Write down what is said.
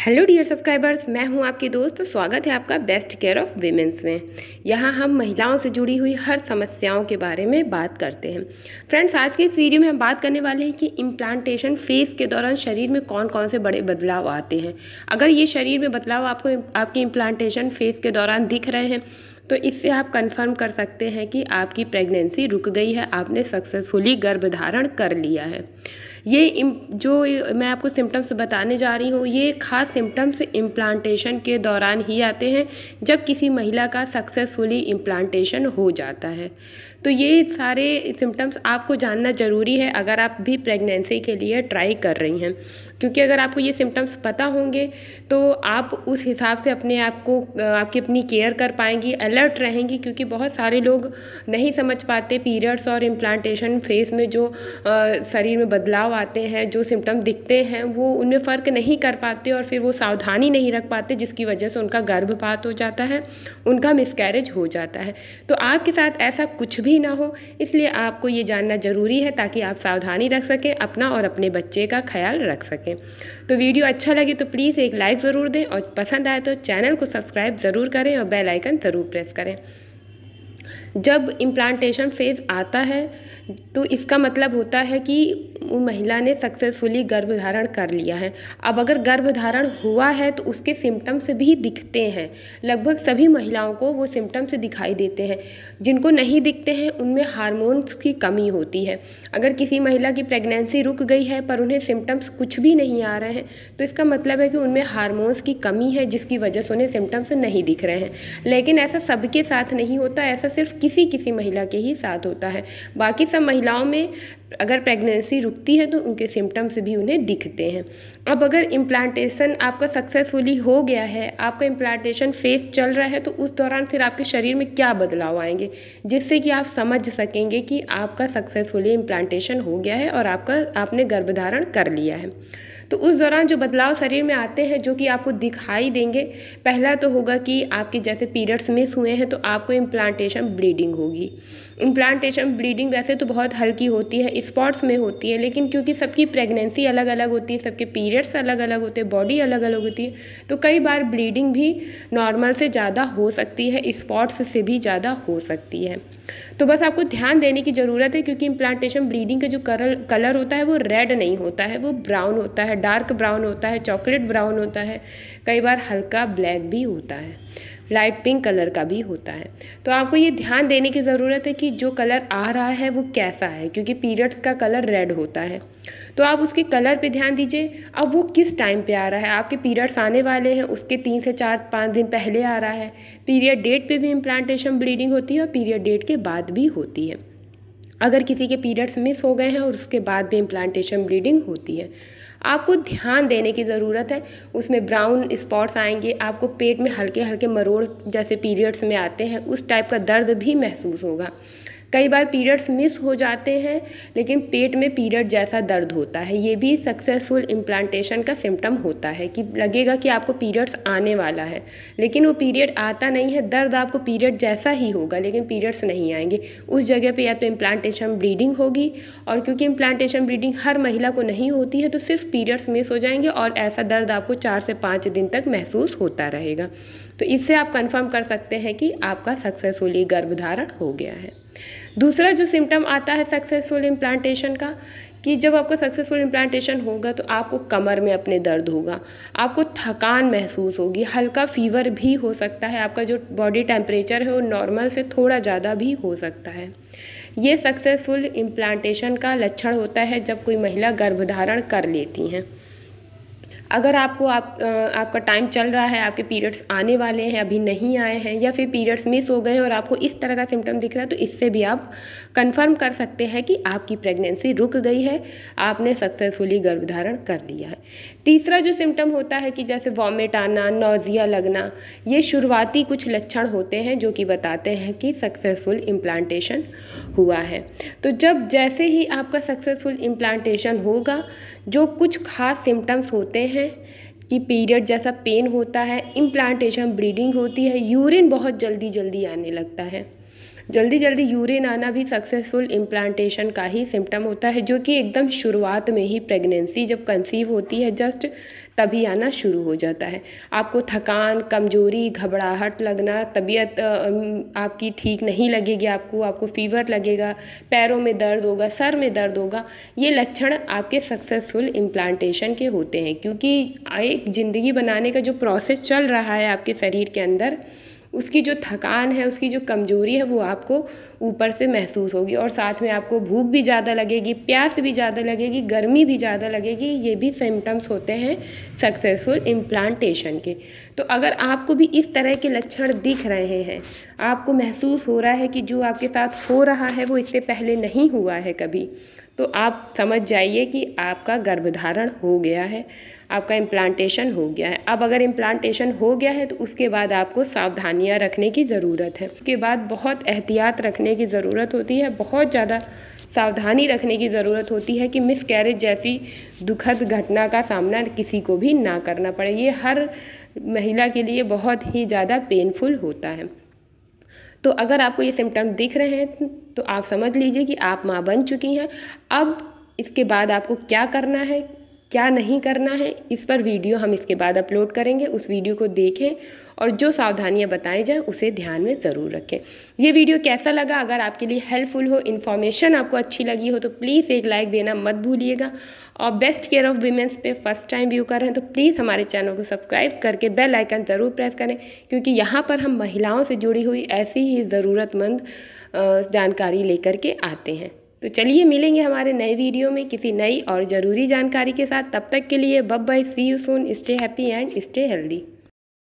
Hello dear subscribers, मैं हूं आपकी दोस्त। तो स्वागत है आपका बेस्ट केयर ऑफ वीमेंस में। यहां हम महिलाओं से जुड़ी हुई हर समस्याओं के बारे में बात करते हैं। फ्रेंड्स, आज के इस वीडियो में हम बात करने वाले हैं कि इम्प्लांटेशन फेज के दौरान शरीर में कौन कौन से बड़े बदलाव आते हैं। अगर ये शरीर में बदलाव आपको आपकी इम्प्लांटेशन फेज के दौरान दिख रहे हैं तो इससे आप कंफर्म कर सकते हैं कि आपकी प्रेगनेंसी रुक गई है, आपने सक्सेसफुली गर्भधारण कर लिया है। जो मैं आपको सिम्टम्स बताने जा रही हूँ, ये खास सिम्टम्स इम्प्लांटेशन के दौरान ही आते हैं जब किसी महिला का सक्सेसफुली इम्प्लांटेशन हो जाता है। तो ये सारे सिम्टम्स आपको जानना ज़रूरी है अगर आप भी प्रेगनेंसी के लिए ट्राई कर रही हैं, क्योंकि अगर आपको ये सिम्टम्स पता होंगे तो आप उस हिसाब से अपने आप को आपकी अपनी केयर कर पाएंगी, अलर्ट रहेंगी। क्योंकि बहुत सारे लोग नहीं समझ पाते पीरियड्स और इम्प्लांटेशन फेज में जो शरीर में बदलाव आते हैं, जो सिम्टम दिखते हैं, वो उनमें फ़र्क नहीं कर पाते और फिर वो सावधानी नहीं रख पाते, जिसकी वजह से उनका गर्भपात हो जाता है, उनका मिसकैरेज हो जाता है। तो आपके साथ ऐसा कुछ भी ना हो, इसलिए आपको ये जानना ज़रूरी है ताकि आप सावधानी रख सकें, अपना और अपने बच्चे का ख्याल रख सकें। तो वीडियो अच्छा लगे तो प्लीज़ एक लाइक ज़रूर दें और पसंद आए तो चैनल को सब्सक्राइब ज़रूर करें और बेल आइकन ज़रूर प्रेस करें। जब इम्प्लांटेशन फेज़ आता है तो इसका मतलब होता है कि वो महिला ने सक्सेसफुली गर्भधारण कर लिया है। अब अगर गर्भधारण हुआ है तो उसके सिम्टम्स भी दिखते हैं। लगभग सभी महिलाओं को वो सिम्टम्स दिखाई देते हैं। जिनको नहीं दिखते हैं उनमें हार्मोन्स की कमी होती है। अगर किसी महिला की प्रेगनेंसी रुक गई है पर उन्हें सिम्टम्स कुछ भी नहीं आ रहे हैं तो इसका मतलब है कि उनमें हार्मोन्स की कमी है, जिसकी वजह से उन्हें सिम्टम्स नहीं दिख रहे हैं। लेकिन ऐसा सबके साथ नहीं होता, ऐसा सिर्फ किसी महिला के ही साथ होता है। बाकी सब महिलाओं में अगर प्रेगनेंसी रुकती है तो उनके सिम्टम्स भी उन्हें दिखते हैं। अब अगर इम्प्लांटेशन आपका सक्सेसफुली हो गया है, आपका इम्प्लांटेशन फेज चल रहा है, तो उस दौरान फिर आपके शरीर में क्या बदलाव आएंगे जिससे कि आप समझ सकेंगे कि आपका सक्सेसफुली इम्प्लांटेशन हो गया है और आपने गर्भधारण कर लिया है। तो उस दौरान जो बदलाव शरीर में आते हैं जो कि आपको दिखाई देंगे, पहला तो होगा कि आपके जैसे पीरियड्स मिस हुए हैं तो आपको इम्प्लांटेशन ब्लीडिंग होगी। इम्प्लांटेशन ब्लीडिंग वैसे तो बहुत हल्की होती है, स्पॉट्स में होती है, लेकिन क्योंकि सबकी प्रेगनेंसी अलग अलग होती है, सबके पीरियड्स अलग अलग होते हैं, बॉडी अलग अलग होती है, तो कई बार ब्लीडिंग भी नॉर्मल से ज़्यादा हो सकती है, स्पॉट्स से भी ज़्यादा हो सकती है। तो बस आपको ध्यान देने की ज़रूरत है, क्योंकि इम्प्लांटेशन ब्लीडिंग का जो कलर होता है वो रेड नहीं होता है, वो ब्राउन होता है, डार्क ब्राउन होता है, चॉकलेट ब्राउन होता है, कई बार हल्का ब्लैक भी होता है, लाइट पिंक कलर का भी होता है। तो आपको ये ध्यान देने की ज़रूरत है कि जो कलर आ रहा है वो कैसा है, क्योंकि पीरियड्स का कलर रेड होता है। तो आप उसके कलर पे ध्यान दीजिए। अब वो किस टाइम पे आ रहा है, आपके पीरियड्स आने वाले हैं उसके 3 से 4-5 दिन पहले आ रहा है। पीरियड डेट पे भी इम्प्लांटेशन ब्लीडिंग होती है और पीरियड डेट के बाद भी होती है। अगर किसी के पीरियड्स मिस हो गए हैं और उसके बाद भी इम्प्लांटेशन ब्लीडिंग होती है, आपको ध्यान देने की ज़रूरत है। उसमें ब्राउन स्पॉट्स आएंगे, आपको पेट में हल्के हल्के मरोड़ जैसे पीरियड्स में आते हैं उस टाइप का दर्द भी महसूस होगा। कई बार पीरियड्स मिस हो जाते हैं लेकिन पेट में पीरियड जैसा दर्द होता है, ये भी सक्सेसफुल इम्प्लांटेशन का सिम्टम होता है कि लगेगा कि आपको पीरियड्स आने वाला है, लेकिन वो पीरियड आता नहीं है। दर्द आपको पीरियड जैसा ही होगा लेकिन पीरियड्स नहीं आएंगे। उस जगह पे या तो इम्प्लांटेशन ब्लीडिंग होगी, और क्योंकि इम्प्लांटेशन ब्लीडिंग हर महिला को नहीं होती है तो सिर्फ पीरियड्स मिस हो जाएंगे और ऐसा दर्द आपको 4 से 5 दिन तक महसूस होता रहेगा। तो इससे आप कंफर्म कर सकते हैं कि आपका सक्सेसफुली गर्भधारण हो गया है। दूसरा जो सिम्टम आता है सक्सेसफुल इम्प्लांटेशन का, कि जब आपका सक्सेसफुल इम्प्लांटेशन होगा तो आपको कमर में अपने दर्द होगा, आपको थकान महसूस होगी, हल्का फीवर भी हो सकता है, आपका जो बॉडी टेम्परेचर है वो नॉर्मल से थोड़ा ज़्यादा भी हो सकता है। ये सक्सेसफुल इम्प्लांटेशन का लक्षण होता है जब कोई महिला गर्भधारण कर लेती हैं। अगर आपका टाइम चल रहा है, आपके पीरियड्स आने वाले हैं, अभी नहीं आए हैं, या फिर पीरियड्स मिस हो गए और आपको इस तरह का सिम्टम दिख रहा है, तो इससे भी आप कंफर्म कर सकते हैं कि आपकी प्रेगनेंसी रुक गई है, आपने सक्सेसफुली गर्भधारण कर लिया है। तीसरा जो सिम्टम होता है कि जैसे वॉमिट आना, नौजिया लगना, ये शुरुआती कुछ लक्षण होते हैं जो कि बताते हैं कि सक्सेसफुल इम्प्लांटेशन हुआ है। तो जैसे ही आपका सक्सेसफुल इम्प्लांटेशन होगा, जो कुछ खास सिम्टम्स होते हैं कि पीरियड जैसा पेन होता है, इम्प्लांटेशन ब्लीडिंग होती है, यूरिन बहुत जल्दी जल्दी आने लगता है। जल्दी जल्दी यूरिन आना भी सक्सेसफुल इम्प्लांटेशन का ही सिम्टम होता है, जो कि एकदम शुरुआत में ही प्रेगनेंसी जब कंसीव होती है, जस्ट तभी आना शुरू हो जाता है। आपको थकान, कमजोरी, घबराहट लगना, तबीयत आपकी ठीक नहीं लगेगी, आपको फीवर लगेगा, पैरों में दर्द होगा, सर में दर्द होगा, ये लक्षण आपके सक्सेसफुल इम्प्लांटेशन के होते हैं। क्योंकि एक ज़िंदगी बनाने का जो प्रोसेस चल रहा है आपके शरीर के अंदर, उसकी जो थकान है, उसकी जो कमज़ोरी है, वो आपको ऊपर से महसूस होगी। और साथ में आपको भूख भी ज़्यादा लगेगी, प्यास भी ज़्यादा लगेगी, गर्मी भी ज़्यादा लगेगी। ये भी सिम्टम्स होते हैं सक्सेसफुल इम्प्लांटेशन के। तो अगर आपको भी इस तरह के लक्षण दिख रहे हैं, आपको महसूस हो रहा है कि जो आपके साथ हो रहा है वो इससे पहले नहीं हुआ है कभी, तो आप समझ जाइए कि आपका गर्भधारण हो गया है, आपका इम्प्लांटेशन हो गया है। अब अगर इम्प्लांटेशन हो गया है तो उसके बाद आपको सावधानियां रखने की ज़रूरत है। उसके बाद बहुत एहतियात रखने की ज़रूरत होती है, बहुत ज़्यादा सावधानी रखने की ज़रूरत होती है कि मिसकैरेज जैसी दुखद घटना का सामना किसी को भी ना करना पड़े। ये हर महिला के लिए बहुत ही ज़्यादा पेनफुल होता है। तो अगर आपको ये सिम्टम दिख रहे हैं तो आप समझ लीजिए कि आप माँ बन चुकी हैं। अब इसके बाद आपको क्या करना है, क्या नहीं करना है, इस पर वीडियो हम इसके बाद अपलोड करेंगे। उस वीडियो को देखें और जो सावधानियां बताई जाएं उसे ध्यान में ज़रूर रखें। ये वीडियो कैसा लगा? अगर आपके लिए हेल्पफुल हो, इन्फॉर्मेशन आपको अच्छी लगी हो, तो प्लीज़ एक लाइक देना मत भूलिएगा। और बेस्ट केयर ऑफ वीमेंस पे फर्स्ट टाइम व्यू कर रहे हैं तो प्लीज़ हमारे चैनल को सब्सक्राइब करके बेल आइकन ज़रूर प्रेस करें, क्योंकि यहाँ पर हम महिलाओं से जुड़ी हुई ऐसी ही ज़रूरतमंद जानकारी लेकर के आते हैं। तो चलिए मिलेंगे हमारे नए वीडियो में किसी नई और ज़रूरी जानकारी के साथ। तब तक के लिए bye bye, see you soon, stay happy and stay healthy.